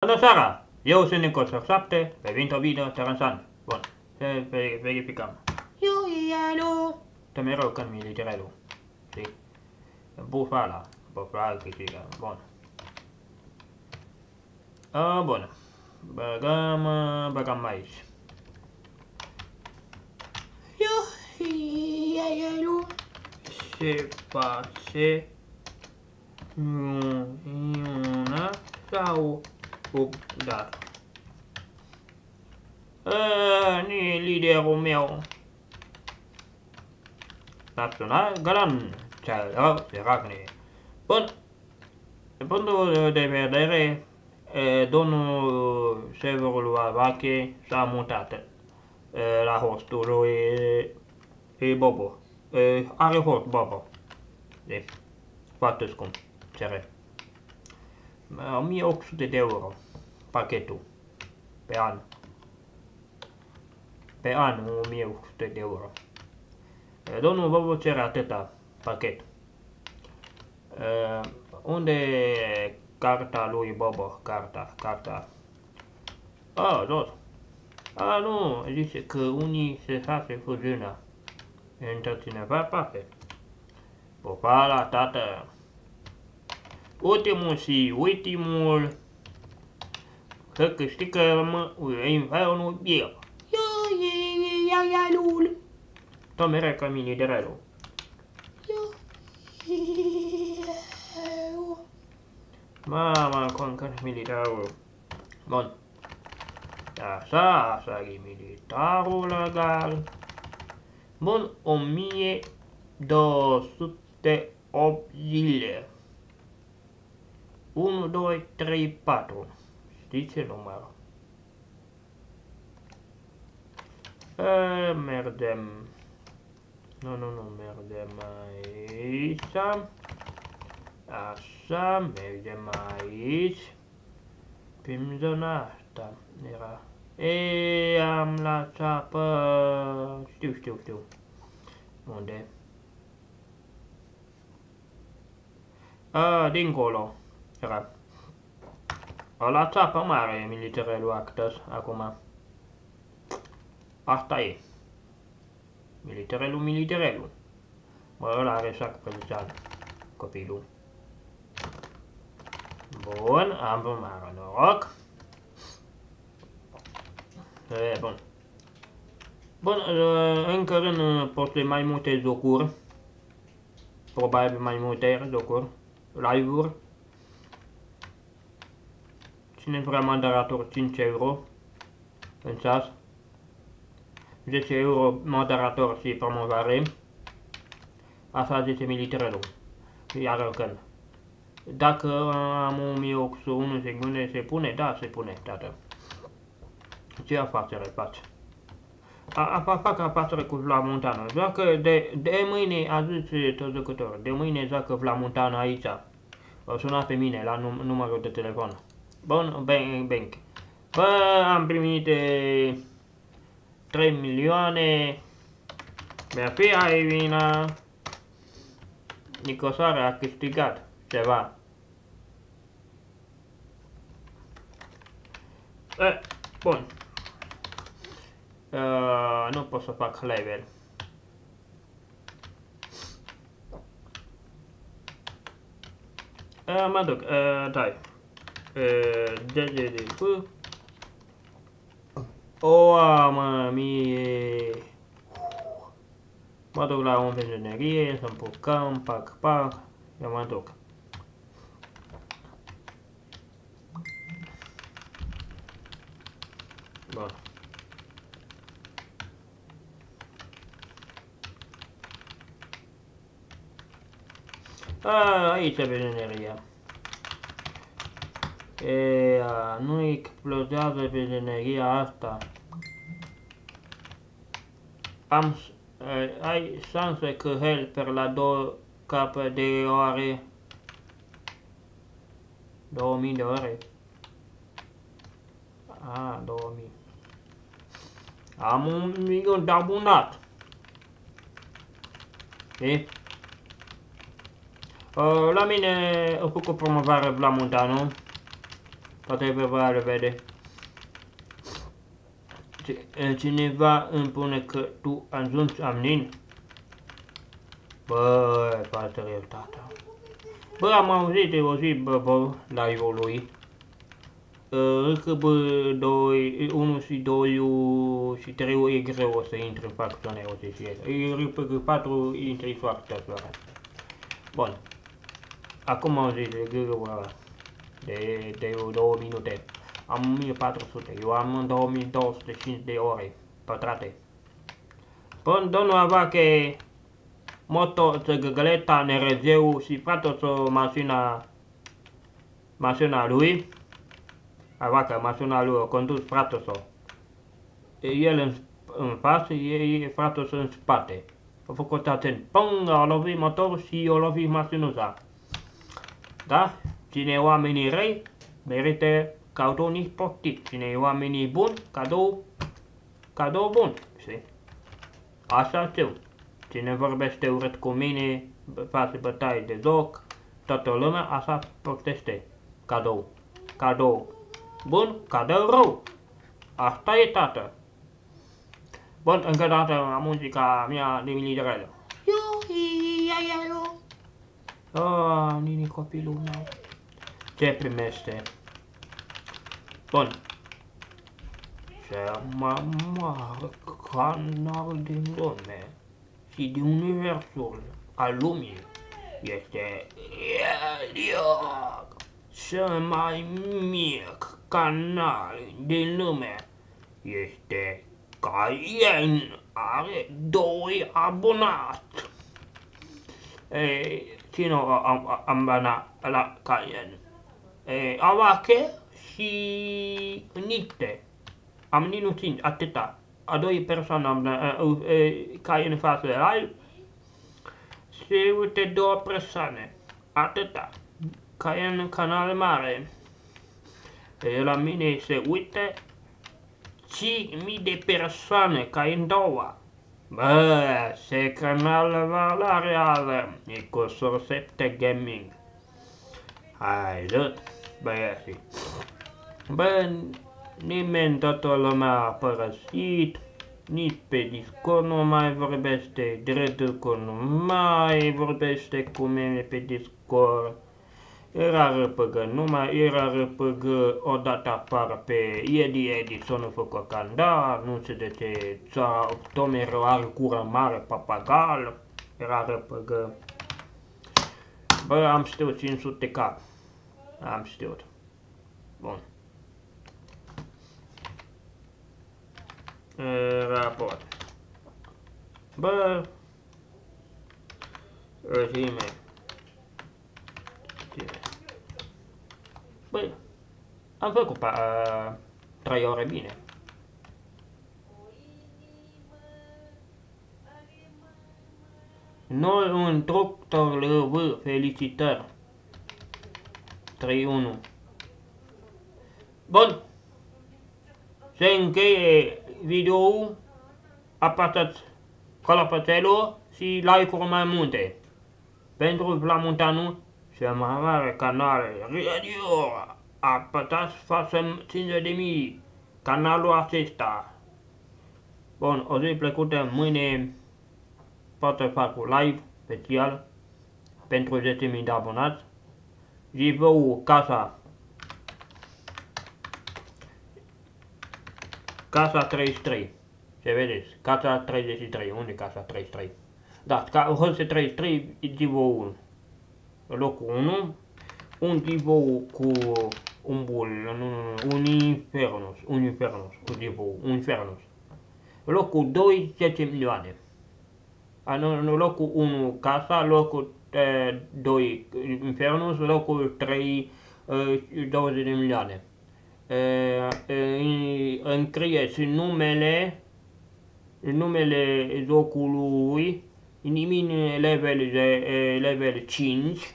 Bună seara! Eu sunt Nicol 7, pe Vintovino, Terensan. Bun, să verificăm. Iuielu! Te mereu când mi literelu. Știi? Bufala. Bufala câștigă. Bun. Bun. Băgăm aici. Iuielu! Se face una sau dar. Ni liderul meu național, Galan, cel Ragne. Bun, din punctul de vedere, domnul Severul Vavache s-a mutat la hostul lui Bobo. Are host Bobo. Deci, foarte scump, cere. 1800 de euro pachetul pe an. Pe an 1800 de euro. Domnul Bobo cere atâta pachet. Unde e carta lui Bobo? Carta. Jos. Nu, zice că unii se face fuziunea între cineva parte. Popala, tată. Ultimul să câștigă infernul eu. Lul. Tot mereu ca militarul. Mama, concă militarul. Bun. Așa e militarul legal. Bun, 1208 zile. 1, 2, 3, 4. Știți ce număr? Mergem. Nu, mergem aici. Așa, mergem aici. Prin zona asta era. Am la țapă. Știu. Unde? Dincolo. Era. La țapă mare militarul actăs acum. Asta e. Militarul. Mă, ăla are sac pe luțan. Copilul. Bun, am mare noroc. Bun. Bun, încă în poate mai multe jocuri. Probabil mai multe jocuri. Live-uri. Cine vrea moderator 5 euro în ceas. 10 euro moderator și promovare. Așa zice militarul. Iar când. Dacă am 1801 secunde se pune? Da, se pune, tată. Ce afacere faci? Fac afacere cu Vlamontana. Joacă de mâine, a zis tot jucătorul, de mâine joacă Vlamontana aici. O suna pe mine la numărul de telefon. Bun, bank. Bă, am primit 3 milioane. Mi-a fi Aivina. Nicosoare a câștigat ceva. Bun. Nu pot să fac level. Mă duc, dai. DGDP. Mă, mie. Mă duc la un inginerie, să-mi pucăm, pac. Eu mă duc. Bun. Aici e benzineria. Nu explodează benzineria asta. Ai șanse că helper la 2 capă de ore. 2000 de ore. 2000. Am 1.000.000 de abonat. Știi? La mine am făcut promovare Vlamontanu. Toată vremea le vede. Cineva îmi spune că tu ajungi amnin? Bă, foarte rău, tata. Bă, am auzit de o zi, bă, live-ul lui. Că bă, 1 și 2 și 3 e greu să intri în facțiunea OCCL. E 4 intri foarte ușor. Bun. Acum am zis de greu de 2 minute. Am 1400, eu am 2205 de ore pătrate. Până domnul Avache moto să găgăleta nerezeu și frate-o mașina lui. Avache, mașina lui o condus frate-o. El în față, frate-o în spate. A făcut atent, pâng, a lovit motorul și a lovit mașinuța. Da? Cine e oamenii răi, merită cadou nesportiv. Cine e oamenii buni, cadou bun, știi? Așa știu. Cine vorbește urât cu mine, face bătaie de joc, toată lumea, așa proteste. Cadou bun, cadou rău. Asta e, tată. Bun, încă o dată la muzica mea de militarelă. Nini, copilul meu. Ce primește? Bun. Cel mai mare canal din lume și din universul al lumii este Eliot. Cel mai mic canal din lume este Cayenne. Are 2 abonați. Cine am banat la Cayenne? Avache și Nicte. Am nu 5, atâta. A 2 persoane am Cayenne față de live. Se uite 2 persoane. Atâta. Cayenne canal mare. La mine se uite 5.000 de persoane, Cayenne 2. Bă, se canal la reală, e cu sursete gaming. Hai, zăt, băieții. Bă, nimeni, toată lumea a părăsit, nici pe Discord nu mai vorbește, Dreducu nu mai vorbește cu mine pe Discord. Era răpăgă, era răpăgă odată afară pe Edi să-nu făcă canda, nu știu de ce, Tomer are cură mare, papagal, era răpăgă. Bă, am știut 500 cap, am știut. Bun. Raport. Bă, regime. Băi, am făcut 3 ore bine. Noi un doctor LV, felicitări. 3-1. Bun. Se încheie video-ul. Apăsați clopoțelul și like-uri mai multe. Pentru Vlad Munteanu și mai mare canale radio, apăsați față 50.000 canalul acesta. Bun, o zi plăcută, mâine poate fac un live special pentru 10.000 de abonați. Jivou Casa 33. Ce vedeți? Casa 33. Unde e Casa 33? Da, Casa 33 e Jivou 1. Locul 1. Un Jivou cu un bul, un Infernus, cu Jivou, un Infernus. Locul 2, 10 milioane. Locul 1 Casa, locul 2 Infernus, locul 3 20 de milioane. Înscrieți numele jocului, nimic level 5,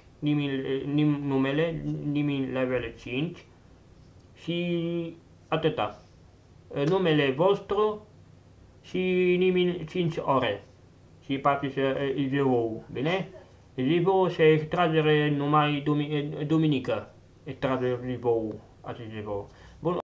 nimic level 5 și atâta. Numele vostru și nimic 5 ore. Și participă Jivou, bine? Jivou se extragere numai duminică. Extrage Jivou. a 10 euro.